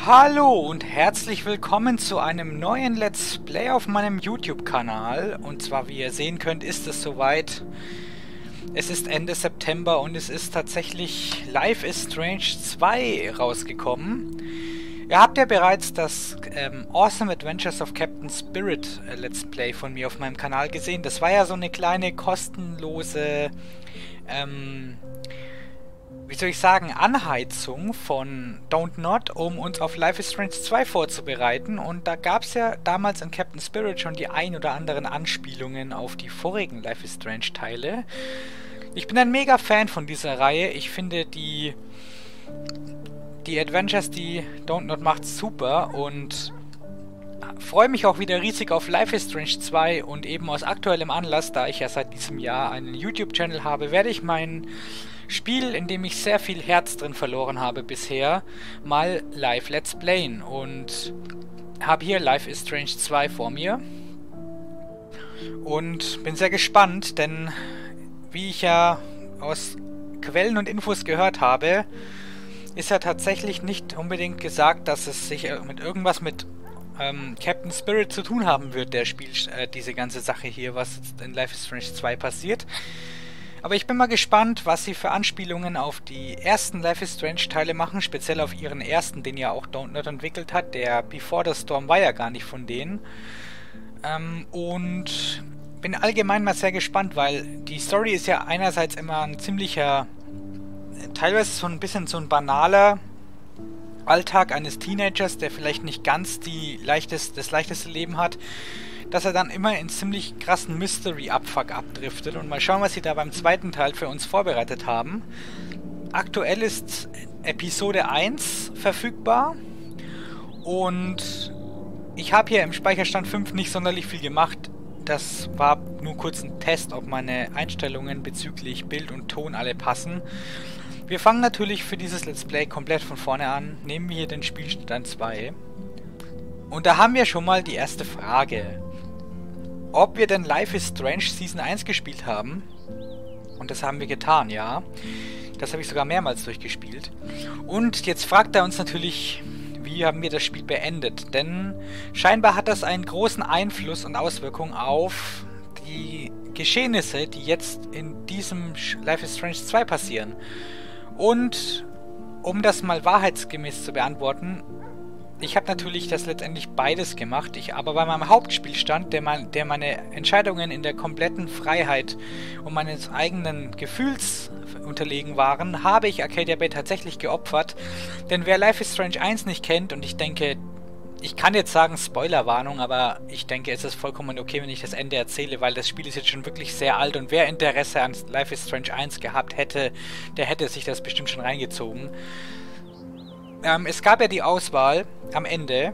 Hallo und herzlich willkommen zu einem neuen Let's Play auf meinem YouTube-Kanal. Und zwar, wie ihr sehen könnt, ist es soweit. Es ist Ende September und es ist tatsächlich Life is Strange 2 rausgekommen. Ihr habt ja bereits das Awesome Adventures of Captain Spirit Let's Play von mir auf meinem Kanal gesehen. Das war ja so eine kleine kostenlose, wie soll ich sagen, Anheizung von Don't Nod, um uns auf Life is Strange 2 vorzubereiten. Und da gab es ja damals in Captain Spirit schon die ein oder anderen Anspielungen auf die vorigen Life is Strange Teile. Ich bin ein mega Fan von dieser Reihe. Ich finde die Adventures, die Don't Nod macht, super und freue mich auch wieder riesig auf Life is Strange 2 und eben aus aktuellem Anlass, da ich ja seit diesem Jahr einen YouTube-Channel habe, werde ich mein Spiel, in dem ich sehr viel Herz drin verloren habe bisher, mal live Let's Playen und habe hier Life is Strange 2 vor mir und bin sehr gespannt, denn wie ich ja aus Quellen und Infos gehört habe, ist ja tatsächlich nicht unbedingt gesagt, dass es sich mit irgendwas mit Captain Spirit zu tun haben wird, der spielt diese ganze Sache hier, was jetzt in Life is Strange 2 passiert. Aber ich bin mal gespannt, was sie für Anspielungen auf die ersten Life is Strange Teile machen, speziell auf ihren ersten, den ja auch Don't Nod entwickelt hat. Der Before the Storm war ja gar nicht von denen. Und bin allgemein mal sehr gespannt, weil die Story ist ja einerseits immer ein ziemlicher, teilweise so ein bisschen so ein banaler Alltag eines Teenagers, der vielleicht nicht ganz das leichteste Leben hat, dass er dann immer in ziemlich krassen Mystery-Abfuck abdriftet. Und mal schauen, was sie da beim zweiten Teil für uns vorbereitet haben. Aktuell ist Episode 1 verfügbar und ich habe hier im Speicherstand 5 nicht sonderlich viel gemacht. Das war nur kurz ein Test, ob meine Einstellungen bezüglich Bild und Ton alle passen. Wir fangen natürlich für dieses Let's Play komplett von vorne an. Nehmen wir hier den Spielstand 2. Und da haben wir schon mal die erste Frage. Ob wir denn Life is Strange Season 1 gespielt haben. Und das haben wir getan, ja. Das habe ich sogar mehrmals durchgespielt. Und jetzt fragt er uns natürlich, wie haben wir das Spiel beendet. Denn scheinbar hat das einen großen Einfluss und Auswirkungen auf die Geschehnisse, die jetzt in diesem Life is Strange 2 passieren. Und um das mal wahrheitsgemäß zu beantworten, ich habe natürlich das letztendlich beides gemacht, aber bei meinem Hauptspielstand, der meine Entscheidungen in der kompletten Freiheit und meines eigenen Gefühls unterlegen waren, habe ich Arcadia Bay tatsächlich geopfert. Denn wer Life is Strange 1 nicht kennt, und ich denke, ich kann jetzt sagen Spoilerwarnung, aber ich denke, es ist vollkommen okay, wenn ich das Ende erzähle, weil das Spiel ist jetzt schon wirklich sehr alt und wer Interesse an Life is Strange 1 gehabt hätte, der hätte sich das bestimmt schon reingezogen. Es gab ja die Auswahl am Ende,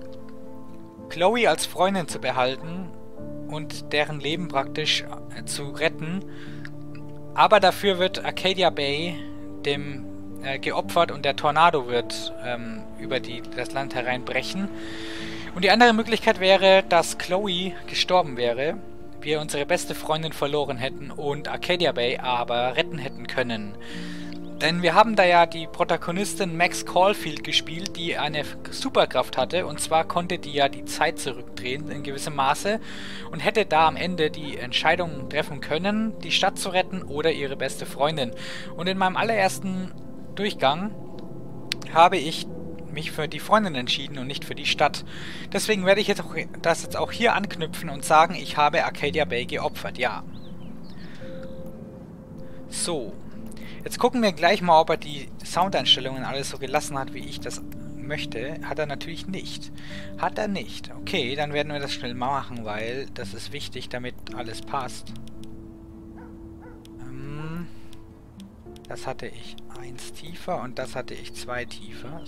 Chloe als Freundin zu behalten und deren Leben praktisch zu retten, aber dafür wird Arcadia Bay dem geopfert und der Tornado wird über das Land hereinbrechen. Und die andere Möglichkeit wäre, dass Chloe gestorben wäre, wir unsere beste Freundin verloren hätten und Arcadia Bay aber retten hätten können. Denn wir haben da ja die Protagonistin Max Caulfield gespielt, die eine Superkraft hatte. Und zwar konnte die ja die Zeit zurückdrehen in gewissem Maße und hätte da am Ende die Entscheidung treffen können, die Stadt zu retten oder ihre beste Freundin. Und in meinem allerersten Durchgang habe ich mich für die Freundin entschieden und nicht für die Stadt. Deswegen werde ich das auch hier anknüpfen und sagen, ich habe Arcadia Bay geopfert, ja. So. Jetzt gucken wir gleich mal, ob er die Soundeinstellungen alles so gelassen hat, wie ich das möchte. Hat er natürlich nicht. Hat er nicht. Okay, dann werden wir das schnell machen, weil das ist wichtig, damit alles passt. Das hatte ich 1 tiefer und das hatte ich 2 tiefer.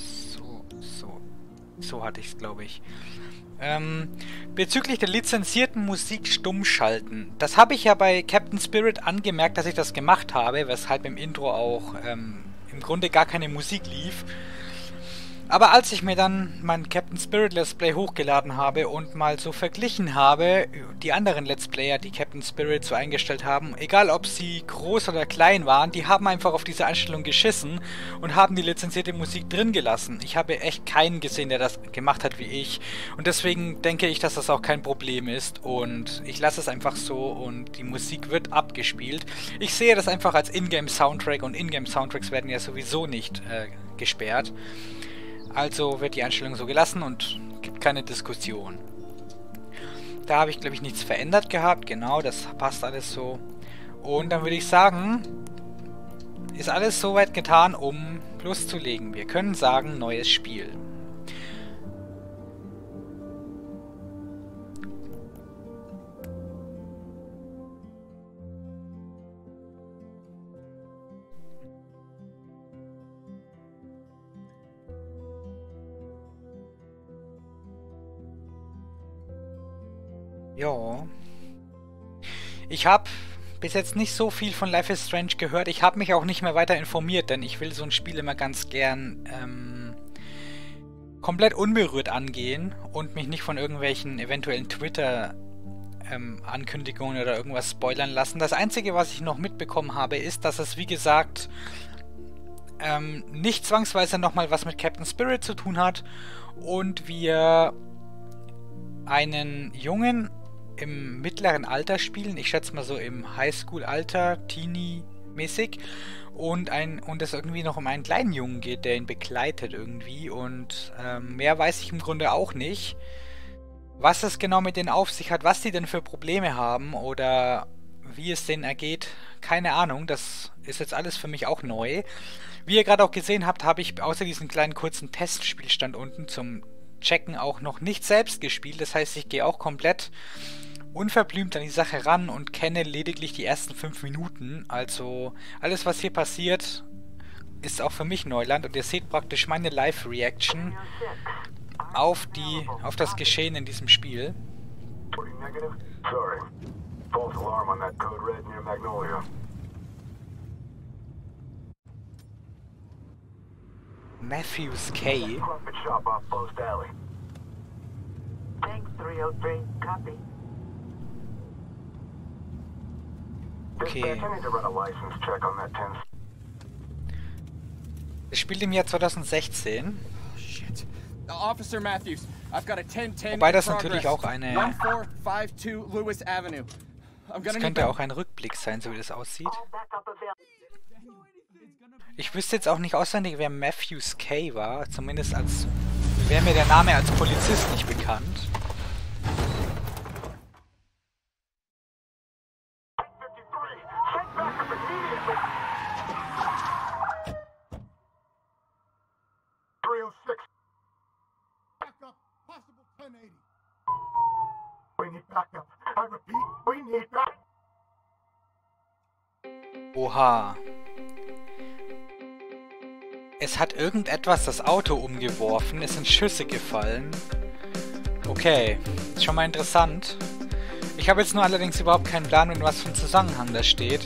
So hatte ich es, glaube ich. Bezüglich der lizenzierten Musik stumm schalten. Das habe ich ja bei Captain Spirit angemerkt, dass ich das gemacht habe, weshalb im Intro auch im Grunde gar keine Musik lief. Aber als ich mir dann mein Captain Spirit Let's Play hochgeladen habe und mal so verglichen habe, die anderen Let's Player, die Captain Spirit so eingestellt haben, egal ob sie groß oder klein waren, die haben einfach auf diese Einstellung geschissen und haben die lizenzierte Musik drin gelassen. Ich habe echt keinen gesehen, der das gemacht hat wie ich. Und deswegen denke ich, dass das auch kein Problem ist. Und ich lasse es einfach so und die Musik wird abgespielt. Ich sehe das einfach als Ingame-Soundtrack und Ingame-Soundtracks werden ja sowieso nicht gesperrt. Also wird die Einstellung so gelassen und gibt keine Diskussion. Da habe ich, glaube ich, nichts verändert gehabt. Genau, das passt alles so. Und dann würde ich sagen, ist alles soweit getan, um loszulegen. Wir können sagen, neues Spiel. Ja. Ich habe bis jetzt nicht so viel von Life is Strange gehört. Ich habe mich auch nicht mehr weiter informiert, denn ich will so ein Spiel immer ganz gern komplett unberührt angehen und mich nicht von irgendwelchen eventuellen Twitter-Ankündigungen oder irgendwas spoilern lassen. Das Einzige, was ich noch mitbekommen habe, ist, dass es, wie gesagt, nicht zwangsweise nochmal was mit Captain Spirit zu tun hat und wir einen Jungen im mittleren Alter spielen, ich schätze mal so im Highschool-Alter, Teenie-mäßig, und es irgendwie noch um einen kleinen Jungen geht, der ihn begleitet irgendwie, und mehr weiß ich im Grunde auch nicht, was es genau mit denen auf sich hat, was die denn für Probleme haben oder wie es denen ergeht, keine Ahnung, das ist jetzt alles für mich auch neu. Wie ihr gerade auch gesehen habt, habe ich außer diesem kleinen kurzen Testspielstand unten zum Checken auch noch nicht selbst gespielt, das heißt, ich gehe auch komplett unverblümt an die Sache ran und kenne lediglich die ersten 5 Minuten. Also alles, was hier passiert, ist auch für mich Neuland und ihr seht praktisch meine Live-Reaction auf das Geschehen in diesem Spiel. Matthews K. Okay. Es spielt im Jahr 2016. Wobei das natürlich auch eine... Das könnte auch ein Rückblick sein, so wie das aussieht. Ich wüsste jetzt auch nicht auswendig, wer Matthews K. war. Zumindest wäre mir der Name als Polizist nicht bekannt. Oha. Es hat irgendetwas das Auto umgeworfen, es sind Schüsse gefallen. Okay, ist schon mal interessant. Ich habe jetzt nur allerdings überhaupt keinen Plan, in was für einem Zusammenhang das steht.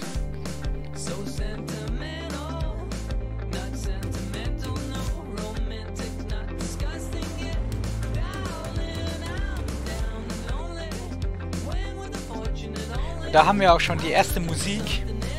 Da haben wir auch schon die erste Musik.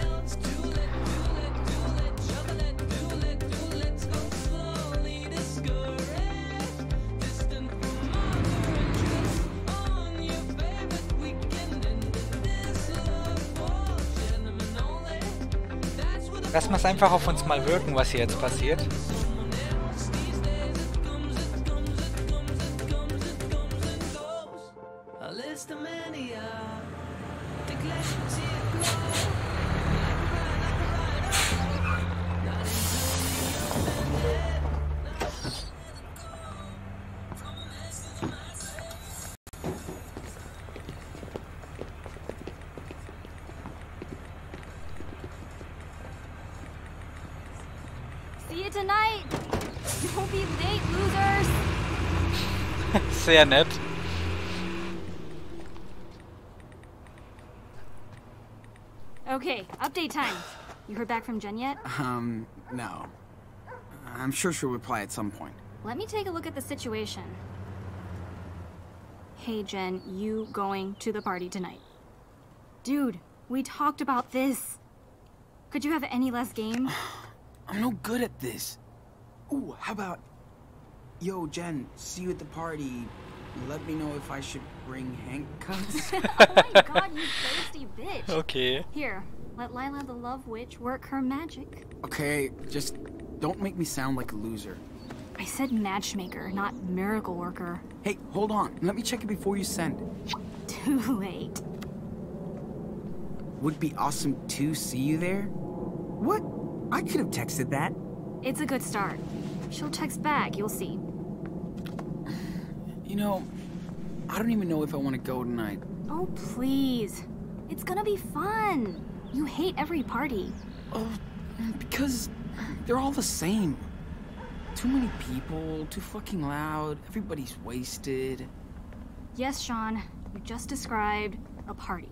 Lassen wir es einfach auf uns mal wirken, was hier jetzt passiert. See you tonight. Don't be late, losers. Sehr nett. Okay, update time. You heard back from Jen yet? No. I'm sure she'll reply at some point. let me take a look at the situation. Hey, Jen, you going to the party tonight? Dude, we talked about this. Could you have any less game? I'm no good at this. Ooh, how about... Yo, Jen, see you at the party. Let me know if I should bring handcuffs. Oh my god, you thirsty bitch. Okay. Here, let Lila the Love Witch work her magic. Okay, just don't make me sound like a loser. I said matchmaker, not miracle worker. Hey, hold on. Let me check it before you send. Too late. Would be awesome to see you there. What? I could have texted that. It's a good start. She'll text back, you'll see. You know, I don't even know if I want to go tonight. Oh, please. It's gonna be fun. You hate every party. Oh, because they're all the same. Too many people, too fucking loud, everybody's wasted. Yes, Sean, you just described a party.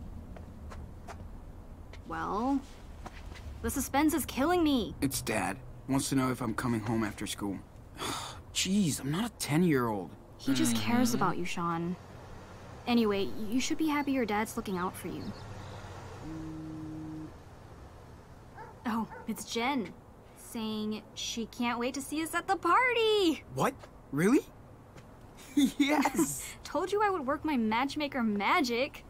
Well, the suspense is killing me. It's Dad. Wants to know if I'm coming home after school. Jeez, I'm not a 10-year-old. He just cares about you, Sean. Anyway, you should be happy your dad's looking out for you. Oh, it's Jen. Saying she can't wait to see us at the party! What? Really? Yes! Told you I would work my matchmaker magic.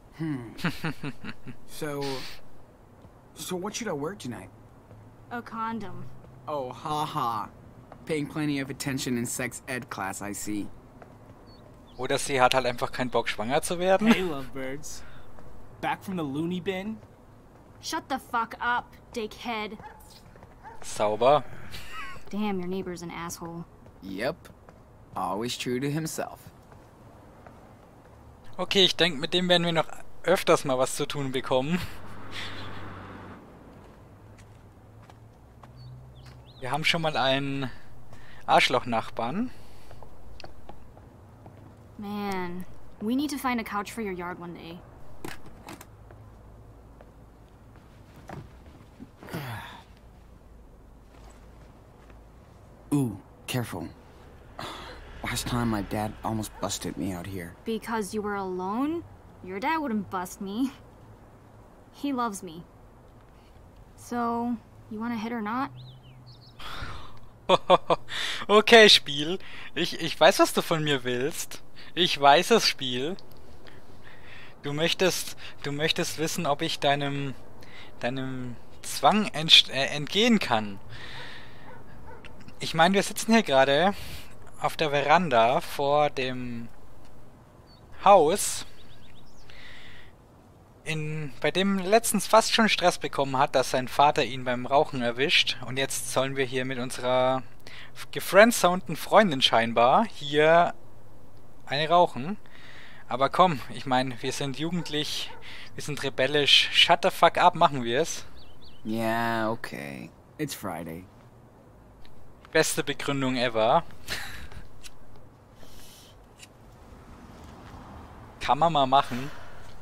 So what should I wear tonight? A condom. Oh, haha. Paying plenty of attention in sex ed class, I see. Oder sie hat halt einfach keinen Bock, schwanger zu werden. Hey, lovebirds. Back from the loony bin? Shut the fuck up, dickhead. Sauber. Damn, your neighbor's an asshole. Yep. Always true to himself. Okay, ich denke, mit dem werden wir noch öfters mal was zu tun bekommen. Wir haben schon mal einen Arschloch-Nachbarn. Man, we need to find a couch for your yard one day. Ooh, careful. Last time my dad almost busted me out here. Because you were alone? Your dad wouldn't bust me. He loves me. So, you wanna hit or not? Okay, Spiel. Ich weiß, was du von mir willst. Ich weiß es, Spiel. Du möchtest wissen, ob ich deinem Zwang entgehen kann. Ich meine, wir sitzen hier gerade auf der Veranda vor dem Haus, bei dem letztens fast schon Stress bekommen hat, dass sein Vater ihn beim Rauchen erwischt. Und jetzt sollen wir hier mit unserer gefriendzonten Freundin scheinbar hier eine rauchen. Aber komm, ich meine, wir sind jugendlich, wir sind rebellisch. Shut the fuck up, machen wir es. Yeah, okay. It's Friday. Beste Begründung ever. Kann man mal machen.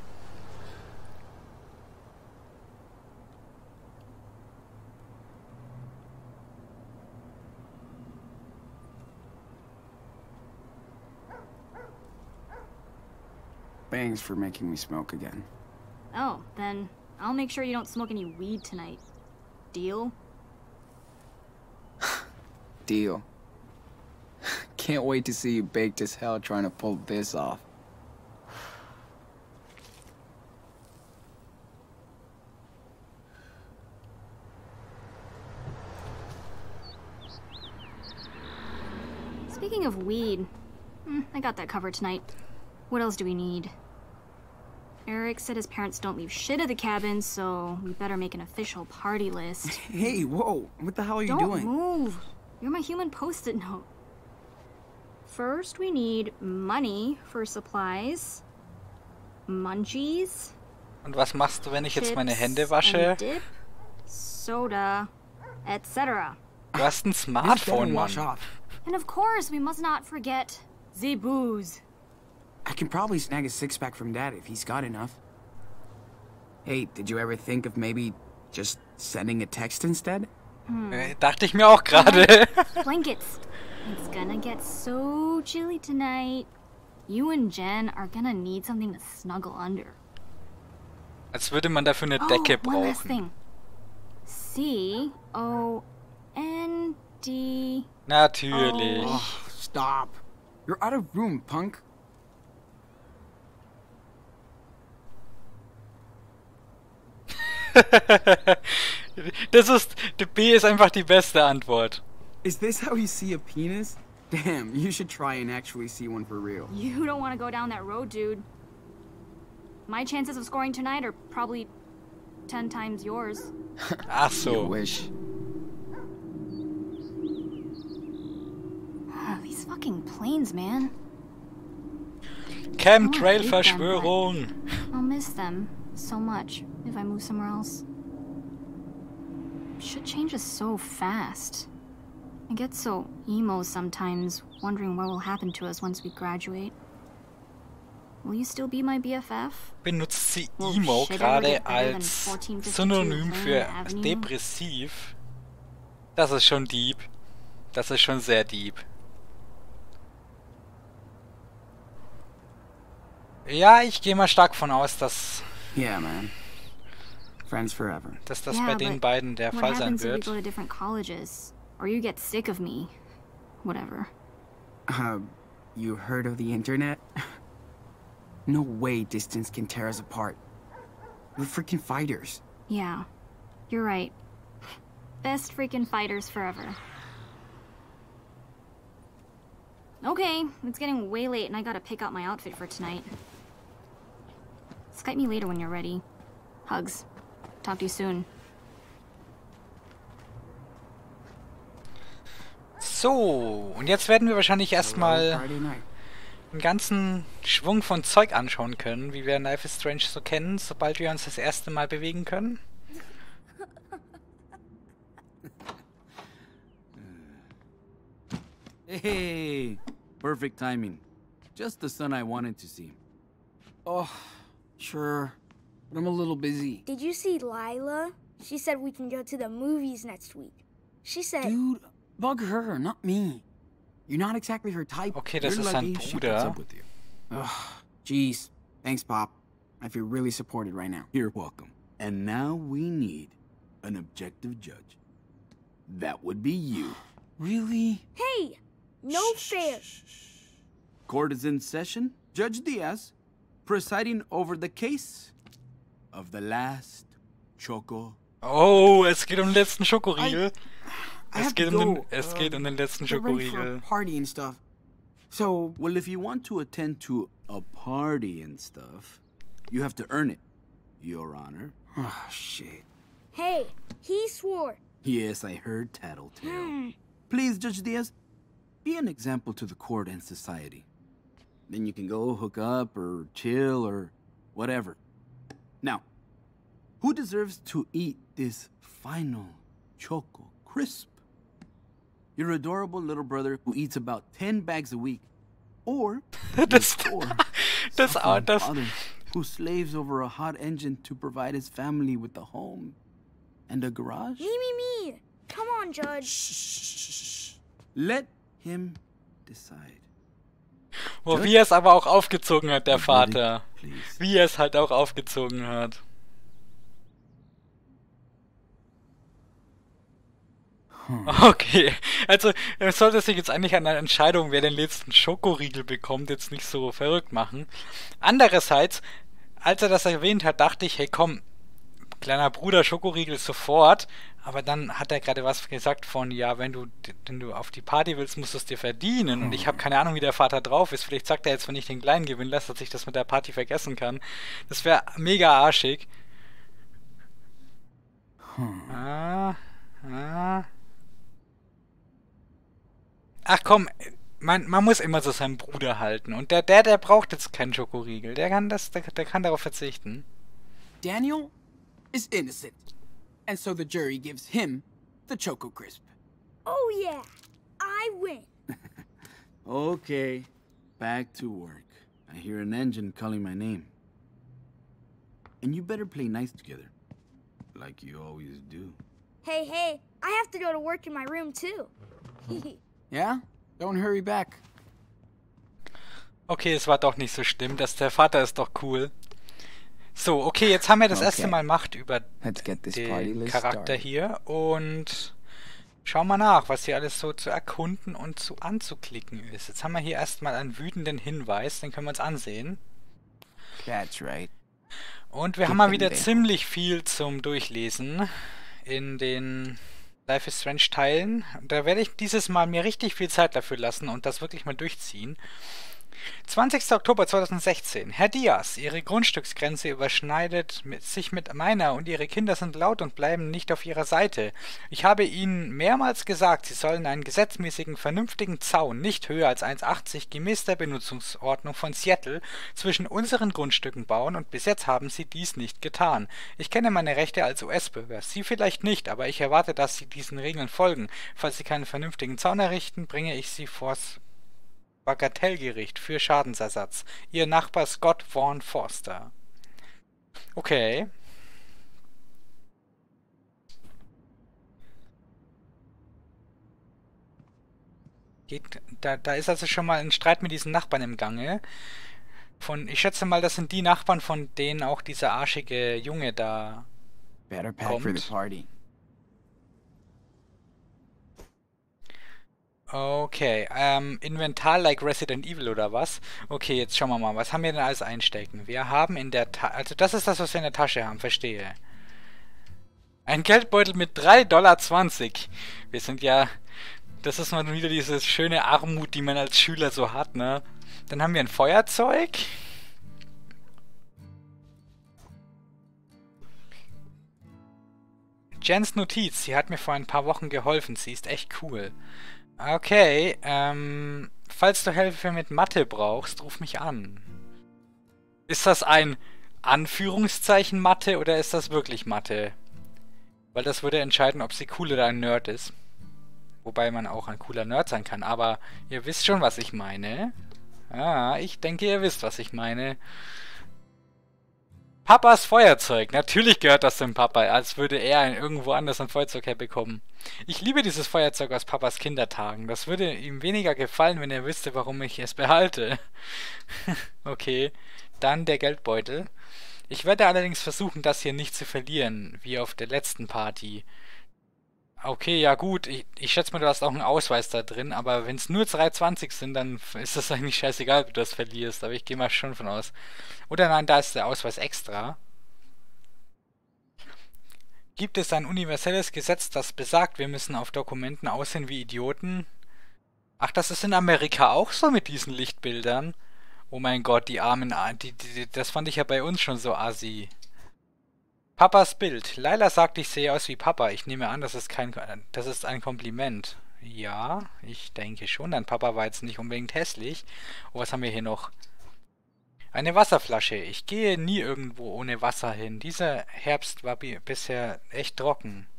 Thanks for making me smoke again. Oh, then I'll make sure you don't smoke any weed tonight. Deal? Deal. Can't wait to see you baked as hell trying to pull this off. Speaking of weed, I got that covered tonight. What else do we need? Eric said his parents don't leave shit at the cabin, so we better make an official party list. Hey, whoa, what the hell are you Don't doing? move. You're my human post-it note. First, we need money for supplies, munchies, Und was machst du, wenn ich jetzt meine chips Hände wasche? and dip, soda, etc. Du hast ein This better Smartphone, wash Mann. off. And of course, we must not forget the booze. I can probably snag a six-pack from Dad if he's got enough. Hey, did you ever think of maybe just sending a text instead? Dachte ich mir auch gerade. Blankets. It's gonna get so chilly tonight. You and Jen are gonna need something to snuggle under. Als würde man dafür eine Decke One last brauchen. thing. C-O-N-D. Natürlich. Oh, stop. You're out of room, punk. Die B ist einfach die beste Antwort. Is this how you see a penis? Damn, you should try and actually see one for real. You don't want to go down that road, dude. My chances of scoring tonight are probably 10 times yours. Ach You so. wish. These fucking planes, man. Chemtrail-Verschwörung. I'll miss them so much if I move somewhere else. Shit changes so fast. I get so emo sometimes, wondering what will happen to us once we graduate. Will you still be my BFF? Benutzt sie Will Emo shit ever gerade get better than als 1452 Synonym für Lane Avenue? depressiv? Das ist schon deep. Das ist schon sehr deep. Ja, ich gehe mal stark von aus, dass Yeah, man. Friends forever. das Yeah, bei den but beiden der what Fall sein happens if we wird. go to different colleges? Or you get sick of me? Whatever. You heard of the internet? No way distance can tear us apart. We're freaking fighters. Yeah, you're right. Best freaking fighters forever. Okay, it's getting way late and I gotta pick out my outfit for tonight. Skype me later when you're ready. Hugs. Talk to you soon. So, und jetzt werden wir wahrscheinlich erstmal Friday night. einen ganzen Schwung von Zeug anschauen können, wie wir Life is Strange so kennen, sobald wir uns das erste Mal bewegen können. Hey, perfect timing. Just the son I wanted to see. Oh, sure. But I'm a little busy. Did you see Lila? She said we can go to the movies next week. She said, Dude, bug her, not me. You're not exactly her type. Okay, das You're ist sein lucky she puts Bruder. up with you. Ugh, jeez. Thanks, Pop. I feel really supported right now. You're welcome. And now we need an objective judge. That would be you. Really? hey, no fair. Court is in session. Judge Diaz, presiding over the case of the last Choco. Oh, es geht um den letzten Schokoriegel. I Es have geht to um go. den letzten Get ready for a Schokoriegel. party and stuff. So, Well, if you want to attend to a party and stuff, you have to earn it, Your Honor. oh, shit. Hey, he swore. Yes, I heard tattletale. Please, Judge Diaz, be an example to the court and society. Then you can go hook up or chill or whatever. Now, who deserves to eat this final Choco Crisp? Your adorable little brother who eats about 10 bags a week, or Das- or das- suffering das- father who slaves over a hot engine to provide his family with a home and a garage? Me. Come on, Judge. Let him decide. Oh, wie er es aber auch aufgezogen hat, der Verdict, Vater. please. Wie er es halt auch aufgezogen hat. Okay, also er sollte sich jetzt eigentlich an der Entscheidung, wer den letzten Schokoriegel bekommt, jetzt nicht so verrückt machen. Andererseits, als er das erwähnt hat, dachte ich, hey komm, kleiner Bruder, Schokoriegel sofort. Aber dann hat er gerade was gesagt von, ja, wenn du auf die Party willst, musst du es dir verdienen. Und ich habe keine Ahnung, wie der Vater drauf ist. Vielleicht sagt er jetzt, wenn ich den Kleinen gewinnen lasse, dass ich das mit der Party vergessen kann. Das wäre mega arschig. Ach komm, man muss immer so seinen Bruder halten. Und der braucht jetzt keinen Schokoriegel. Der kann darauf verzichten. Daniel is innocent. And so the jury gives him the Choco Crisp. Oh yeah, I win. Okay, back to work. I hear an engine calling my name. And you better play nice together. Like you always do. Hey, I have to go to work in my room too. Yeah? Don't hurry back. Okay, es war doch nicht so schlimm. Der Vater ist doch cool. So, okay, jetzt haben wir das erste Mal Macht über den Charakter hier. Und schauen wir nach, was hier alles so zu erkunden und zu anzuklicken ist. Jetzt haben wir hier erstmal einen wütenden Hinweis, den können wir uns ansehen. That's right. Und wir haben mal wieder ziemlich viel zum Durchlesen in den Life is Strange Teilen. Da werde ich dieses Mal mir richtig viel Zeit dafür lassen und das wirklich mal durchziehen. 20. Oktober 2016. Herr Diaz, Ihre Grundstücksgrenze überschneidet sich mit meiner und Ihre Kinder sind laut und bleiben nicht auf Ihrer Seite. Ich habe Ihnen mehrmals gesagt, Sie sollen einen gesetzmäßigen, vernünftigen Zaun nicht höher als 1,80 gemäß der Benutzungsordnung von Seattle zwischen unseren Grundstücken bauen und bis jetzt haben Sie dies nicht getan. Ich kenne meine Rechte als US-Bürger. Sie vielleicht nicht, aber ich erwarte, dass Sie diesen Regeln folgen. Falls Sie keinen vernünftigen Zaun errichten, bringe ich Sie vors Bagatellgericht für Schadensersatz. Ihr Nachbar Scott Vaughn Forster. Okay. Da ist also schon mal ein Streit mit diesen Nachbarn im Gange. Ich schätze mal, das sind die Nachbarn, von denen auch dieser arschige Junge da Better pack for the kommt. party. Okay, Inventar like Resident Evil oder was? Okay, jetzt schauen wir mal, was haben wir denn alles einstecken? Wir haben in der also das ist das, was wir in der Tasche haben, verstehe. Ein Geldbeutel mit 3,20 $. Wir sind ja, das ist mal wieder diese schöne Armut, die man als Schüler so hat, ne? Dann haben wir ein Feuerzeug. Jens Notiz, sie hat mir vor ein paar Wochen geholfen, sie ist echt cool. Okay, falls du Hilfe mit Mathe brauchst, ruf mich an. Ist das ein Anführungszeichen Mathe oder ist das wirklich Mathe? Weil das würde entscheiden, ob sie cool oder ein Nerd ist. Wobei man auch ein cooler Nerd sein kann, aber ihr wisst schon, was ich meine. Ah, ich denke, ihr wisst, was ich meine. Papas Feuerzeug. Natürlich gehört das dem Papa, als würde er irgendwo anders ein Feuerzeug herbekommen. Ich liebe dieses Feuerzeug aus Papas Kindertagen. Das würde ihm weniger gefallen, wenn er wüsste, warum ich es behalte. Okay, dann der Geldbeutel. Ich werde allerdings versuchen, das hier nicht zu verlieren, wie auf der letzten Party. Okay, ja gut, ich schätze mal, du hast auch einen Ausweis da drin, aber wenn es nur 3,20 sind, dann ist das eigentlich scheißegal, ob du das verlierst, aber ich gehe mal schon von aus. Oder nein, da ist der Ausweis extra. Gibt es ein universelles Gesetz, das besagt, wir müssen auf Dokumenten aussehen wie Idioten? Ach, das ist in Amerika auch so mit diesen Lichtbildern? Oh mein Gott, die armen, das fand ich ja bei uns schon so assi. Papas Bild. Laila sagt, ich sehe aus wie Papa. Ich nehme an, das ist ein Kompliment. Ja, ich denke schon. Dein Papa war jetzt nicht unbedingt hässlich. Oh, was haben wir hier noch? Eine Wasserflasche. Ich gehe nie irgendwo ohne Wasser hin. Dieser Herbst war bisher echt trocken.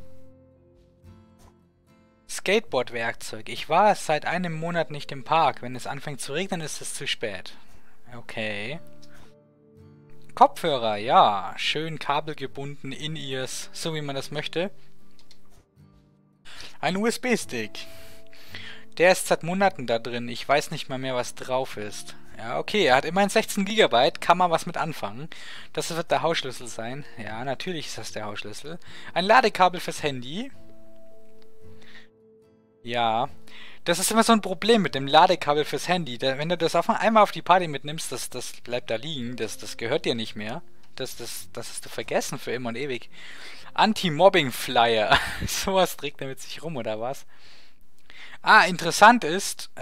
Skateboard-Werkzeug. Ich war seit einem Monat nicht im Park. Wenn es anfängt zu regnen, ist es zu spät. Okay. Kopfhörer, ja. Schön kabelgebunden, In-Ears, so wie man das möchte. Ein USB-Stick. Der ist seit Monaten da drin. Ich weiß nicht mal mehr, was drauf ist. Ja, okay, er hat immerhin 16 GB. Kann man was mit anfangen. Das wird der Hausschlüssel sein. Ja, natürlich ist das der Hausschlüssel. Ein Ladekabel fürs Handy. Ja. Das ist immer so ein Problem mit dem Ladekabel fürs Handy. Wenn du das einmal auf die Party mitnimmst, das bleibt da liegen. Das gehört dir nicht mehr. Das ist vergessen für immer und ewig. Anti-Mobbing-Flyer. Sowas trägt er mit sich rum, oder was? Ah, interessant ist,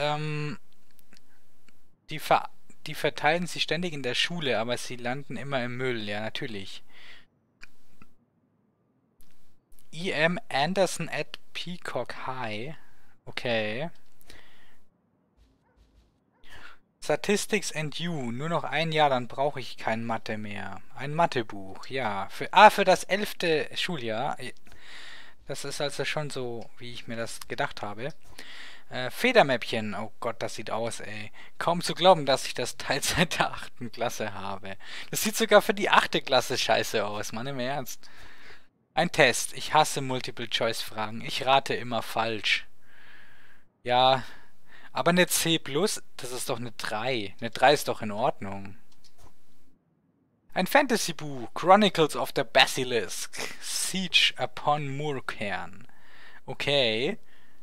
die verteilen sie ständig in der Schule, aber sie landen immer im Müll. Ja, natürlich. E.M. Anderson at Peacock High. Okay. Statistics and You. Nur noch ein Jahr, dann brauche ich kein Mathe mehr. Ein Mathebuch, ja. Für das 11. Schuljahr. Das ist also schon so, wie ich mir das gedacht habe. Federmäppchen. Oh Gott, das sieht aus, ey. Kaum zu glauben, dass ich das Teil seit der 8. Klasse habe. Das sieht sogar für die 8. Klasse scheiße aus, Mann, im Ernst. Ein Test. Ich hasse Multiple-Choice-Fragen. Ich rate immer falsch. Ja, aber eine C+, das ist doch eine 3. Eine 3 ist doch in Ordnung. Ein Fantasy-Buch. Chronicles of the Basilisk. Siege upon Murkern. Okay.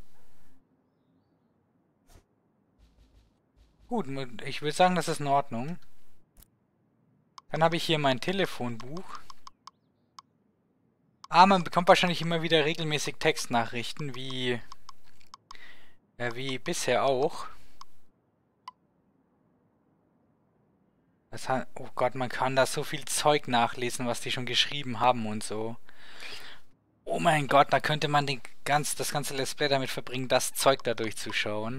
Gut, ich würde sagen, das ist in Ordnung. Dann habe ich hier mein Telefonbuch. Man bekommt wahrscheinlich immer wieder regelmäßig Textnachrichten, wie bisher auch. Oh Gott, man kann da so viel Zeug nachlesen, was die schon geschrieben haben und so. Oh mein Gott, da könnte man das ganze Let's Play damit verbringen, das Zeug da durchzuschauen.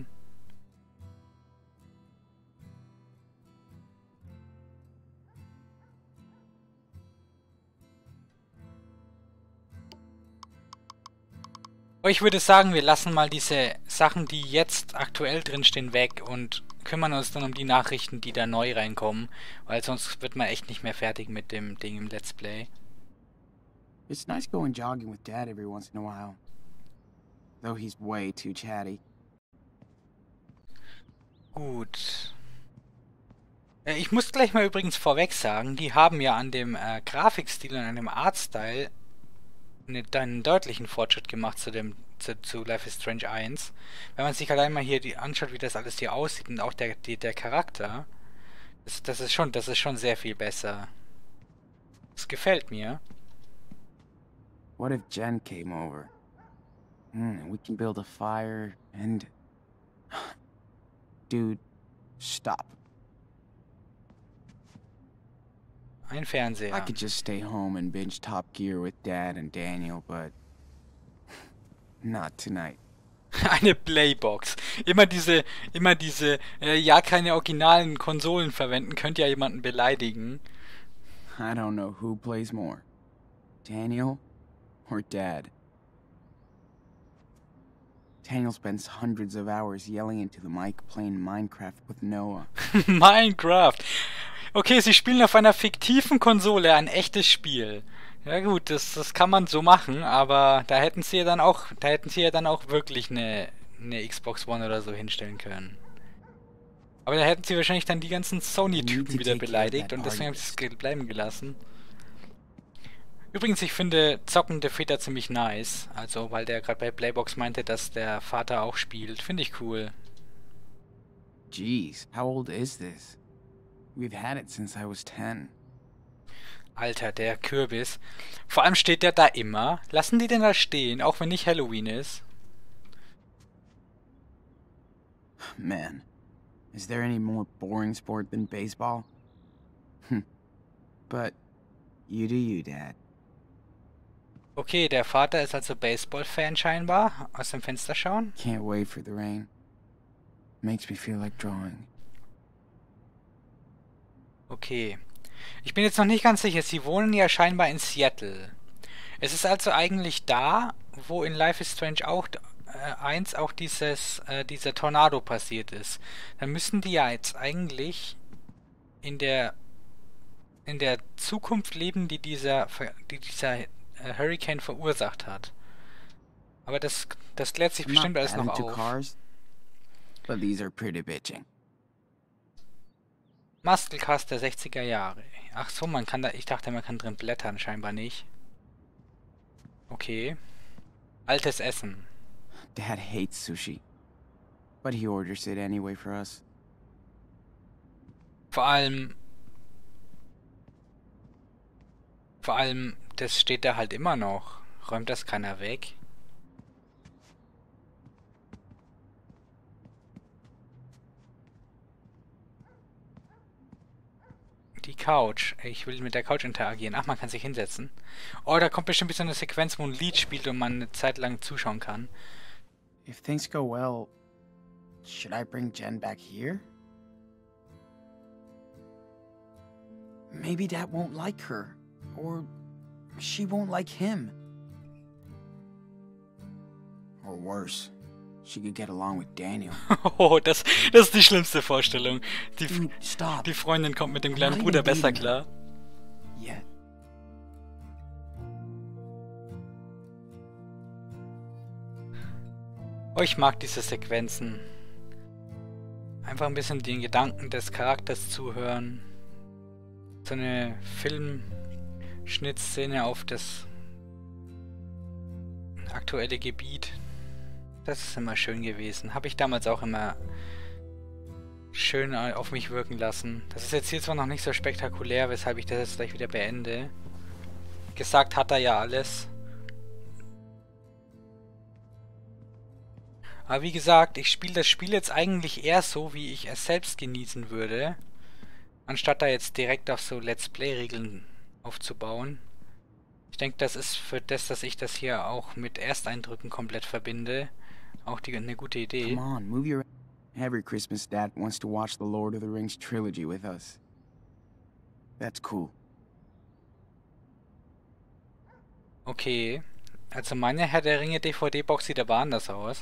Aber ich würde sagen, wir lassen mal diese Sachen, die jetzt aktuell drinstehen, weg und kümmern uns dann um die Nachrichten, die da neu reinkommen, weil sonst wird man echt nicht mehr fertig mit dem Ding im Let's Play. It's nice going jogging with Dad every once in a while. Though he's way too chatty. Gut. Ich muss gleich mal übrigens vorweg sagen, die haben ja an dem Grafikstil und an dem Artstyle einen deutlichen Fortschritt gemacht zu Life is Strange 1. Wenn man sich allein mal hier anschaut, wie das alles hier aussieht und auch der Charakter, das ist schon sehr viel besser. Das gefällt mir. What if Jen came over? We can build a fire and... Dude, stop. Ein Fernseher. I could just stay home and binge Top Gear with Dad and Daniel, but... not tonight. Eine Playbox. Immer diese, ja, keine originalen Konsolen verwenden, könnt ja jemanden beleidigen. I don't know who plays more. Daniel or Dad? Daniel spends hundreds of hours yelling into the mic playing Minecraft with Noah. Minecraft. Okay, sie spielen auf einer fiktiven Konsole ein echtes Spiel. Ja gut, das kann man so machen, aber da hätten sie ja dann auch wirklich eine Xbox One oder so hinstellen können. Aber da hätten sie wahrscheinlich dann die ganzen Sony-Typen wieder beleidigt und deswegen habe ich es bleiben gelassen. Übrigens, ich finde zockende Väter ziemlich nice. Also, weil der gerade bei Playbox meinte, dass der Vater auch spielt. Finde ich cool. Jeez, how old is this? We've had it since I was 10. Alter, der Kürbis. Vor allem steht der da immer. Lassen die den da stehen, auch wenn nicht Halloween ist? Man, is there any more boring sport than baseball? But you do you, Dad. Okay, der Vater ist also Baseball-Fan scheinbar. Aus dem Fenster schauen. Can't wait for the rain. Makes me feel like drawing. Okay. Ich bin jetzt noch nicht ganz sicher. Sie wohnen ja scheinbar in Seattle. Es ist also eigentlich da, wo in Life is Strange auch 1 auch dieser Tornado passiert ist. Dann müssten die ja jetzt eigentlich in der Zukunft leben, die dieser Hurricane verursacht hat. Aber das klärt sich bestimmt alles noch auf. Cars, but these are pretty bitching. Muskelcast der 60er Jahre. Ach so, man kann da... Ich dachte, man kann drin blättern, scheinbar nicht. Okay. Altes Essen. Dad hates sushi, but he orders it anyway for us. Vor allem, das steht da halt immer noch. Räumt das keiner weg? Die Couch. Ich will mit der Couch interagieren. Ach, man kann sich hinsetzen. Oh, da kommt bestimmt so eine Sequenz, wo ein Lied spielt und man eine Zeit lang zuschauen kann. If things go well, should I bring Jen back here? Maybe Dad won't like her, or she won't like him. Or worse, she could get along with Daniel. Oh, das ist die schlimmste Vorstellung. Dude, stop. Die Freundin kommt mit dem kleinen Bruder besser klar. Yeah. Oh, ich mag diese Sequenzen. Einfach ein bisschen den Gedanken des Charakters zuhören. So eine Filmschnittszene auf das aktuelle Gebiet. Das ist immer schön gewesen. Habe ich damals auch immer schön auf mich wirken lassen. Das ist jetzt hier zwar noch nicht so spektakulär, weshalb ich das jetzt gleich wieder beende. Gesagt hat er ja alles. Aber wie gesagt, ich spiele das Spiel jetzt eigentlich eher so, wie ich es selbst genießen würde. Anstatt da jetzt direkt auf so Let's Play-Regeln aufzubauen. Ich denke, das ist für das, dass ich das hier auch mit Ersteindrücken komplett verbinde, auch eine gute Idee. Come on, move your... Every Christmas Dad wants to watch the Lord of the Rings trilogy with us. That's cool. Okay. Also meine Herr der Ringe DVD-Box sieht aber anders aus.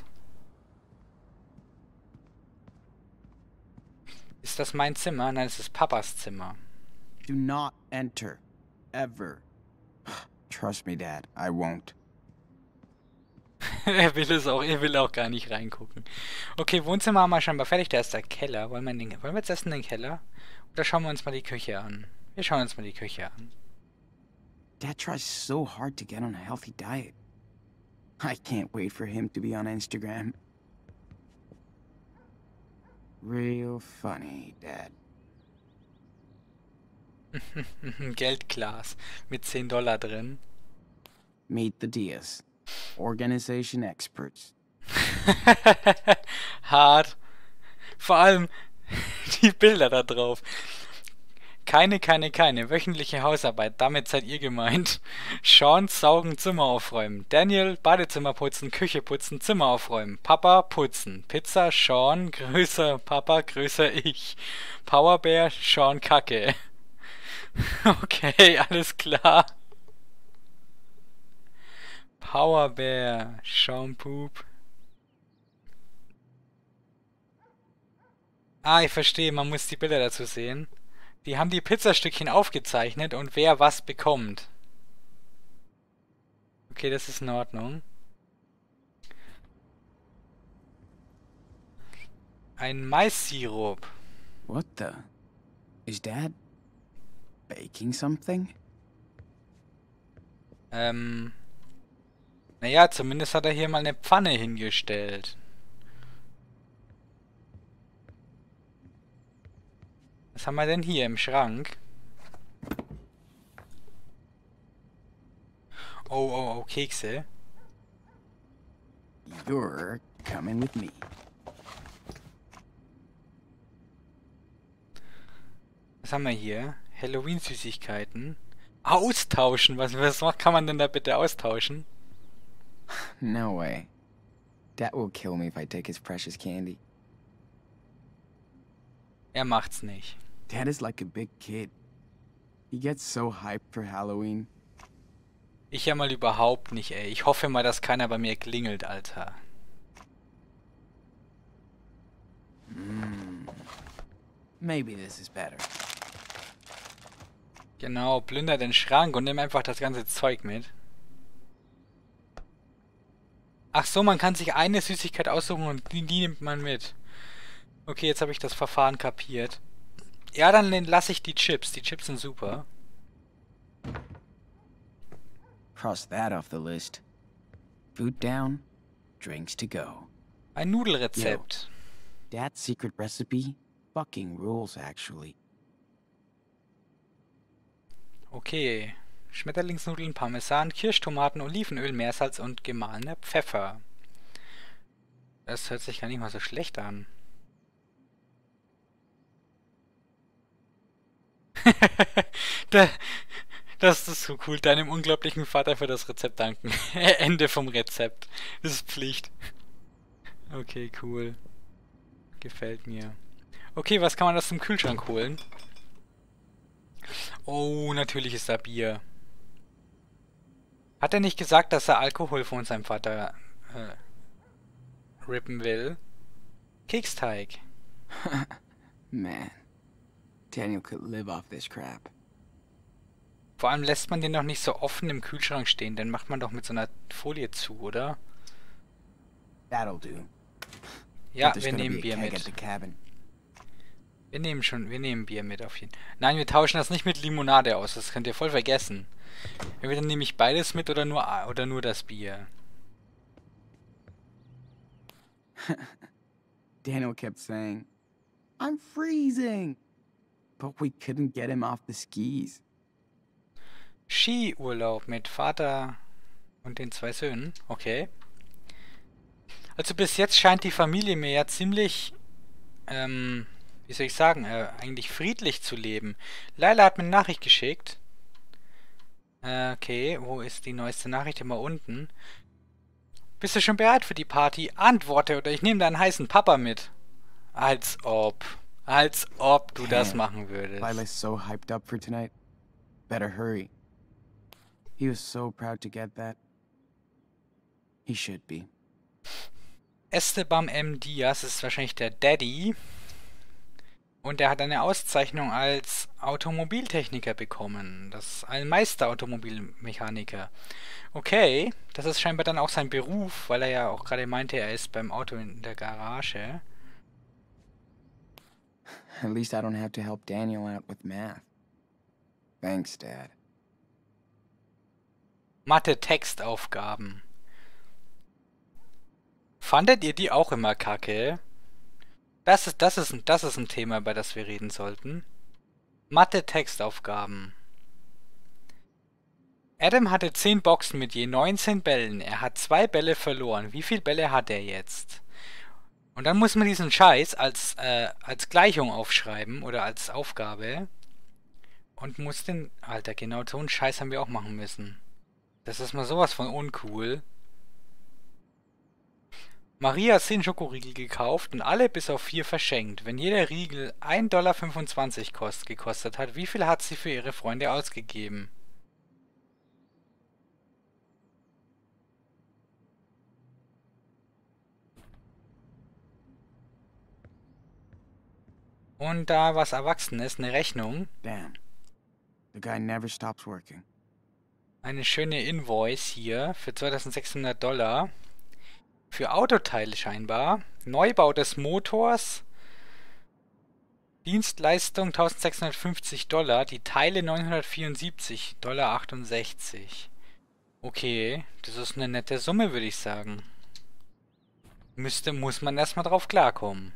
Ist das mein Zimmer? Nein, es ist Papas Zimmer. Do not enter. Ever. Trust me, Dad, I won't. Er will auch gar nicht reingucken. Okay, Wohnzimmer haben wir scheinbar fertig, da ist der Keller. Wollen wir jetzt erst in den Keller? Oder schauen wir uns mal die Küche an? Wir schauen uns mal die Küche an. Dad tries so hard to get on a healthy diet. I can't wait for him to be on Instagram. Real funny, Dad. Geldglas mit $10 drin. Meet the Diaz. Organization experts. Hart. Vor allem die Bilder da drauf. Keine. Wöchentliche Hausarbeit. Damit seid ihr gemeint. Sean saugen, Zimmer aufräumen. Daniel Badezimmer putzen, Küche putzen, Zimmer aufräumen. Papa putzen. Pizza Sean größer Papa größer ich. Powerbear Sean Kacke. Okay, alles klar. Powerbear Sean Poop. Ah, ich verstehe, man muss die Bilder dazu sehen. Die haben die Pizzastückchen aufgezeichnet und wer was bekommt. Okay, das ist in Ordnung. Ein Mais-Sirup. What the? Is Dad baking something? Naja, zumindest hat er hier mal eine Pfanne hingestellt. Was haben wir denn hier im Schrank? Oh, Kekse. You're coming with me. Was haben wir hier? Halloween-Süßigkeiten. Austauschen? Was kann man denn da bitte austauschen? No way. Dad will kill me if I take his precious candy. Er macht's nicht. Dad is like a big kid. He gets so hyped for Halloween. Ich ja mal überhaupt nicht, ey. Ich hoffe mal, dass keiner bei mir klingelt, Alter. Maybe this is better. Genau, plünder den Schrank und nimm einfach das ganze Zeug mit. Ach so, man kann sich eine Süßigkeit aussuchen und die nimmt man mit. Okay, jetzt habe ich das Verfahren kapiert. Ja, dann lasse ich die Chips. Die Chips sind super. Cross that off the list. Food down, drinks to go. Ein Nudelrezept. Dad's secret recipe fucking rules, actually. Okay. Schmetterlingsnudeln, Parmesan, Kirschtomaten, Olivenöl, Meersalz und gemahlener Pfeffer. Das hört sich gar nicht mal so schlecht an. Das ist so cool. Deinem unglaublichen Vater für das Rezept danken. Ende vom Rezept. Das ist Pflicht. Okay, cool. Gefällt mir. Okay, was kann man aus dem Kühlschrank holen? Oh, natürlich ist da Bier. Hat er nicht gesagt, dass er Alkohol von seinem Vater rippen will? Keksteig. Man, Daniel could live off this crap. Vor allem lässt man den doch nicht so offen im Kühlschrank stehen, den macht man doch mit so einer Folie zu, oder? That'll do. Ja, But there's wir gonna nehmen be a Bier keg mit. at the cabin. Wir nehmen Bier mit auf jeden Fall. Nein, wir tauschen das nicht mit Limonade aus, das könnt ihr voll vergessen. Entweder nehme ich beides mit oder nur das Bier. Daniel kept saying, I'm freezing. But we couldn't get him off the skis. Skiurlaub mit Vater und den 2 Söhnen. Okay. Also bis jetzt scheint die Familie mir ja ziemlich, wie soll ich sagen, eigentlich friedlich zu leben. Laila hat mir eine Nachricht geschickt. Okay, wo ist die neueste Nachricht? Immer unten. Bist du schon bereit für die Party? Antworte oder ich nehme deinen heißen Papa mit. Als ob du das machen würdest. Lila's so hyped up for tonight. Better hurry. He was so proud to get that. He should be. Esteban M. Diaz ist wahrscheinlich der Daddy. Und er hat eine Auszeichnung als Automobiltechniker bekommen. Das ist ein Meisterautomobilmechaniker. Okay, das ist scheinbar dann auch sein Beruf, weil er ja auch gerade meinte, er ist beim Auto in der Garage. At least I don't have to help Daniel out with math. Thanks, Dad. Mathe-Textaufgaben. Fandet ihr die auch immer kacke? Das ist ein Thema, über das wir reden sollten. Mathe-Textaufgaben. Adam hatte 10 Boxen mit je 19 Bällen. Er hat 2 Bälle verloren. Wie viele Bälle hat er jetzt? Und dann muss man diesen Scheiß als Gleichung aufschreiben oder als Aufgabe. Und muss den... Alter, genau so einen Scheiß haben wir auch machen müssen. Das ist mal sowas von uncool. Maria hat 10 Schokoriegel gekauft und alle bis auf 4 verschenkt. Wenn jeder Riegel 1,25 $ gekostet hat, wie viel hat sie für ihre Freunde ausgegeben? Und da was Erwachsenes, eine Rechnung. Damn. The guy never stops working. Eine schöne Invoice hier für 2600 $. Für Autoteile scheinbar. Neubau des Motors. Dienstleistung 1650 $. Die Teile 974,68 $. Okay, das ist eine nette Summe, würde ich sagen. Muss man erstmal drauf klarkommen.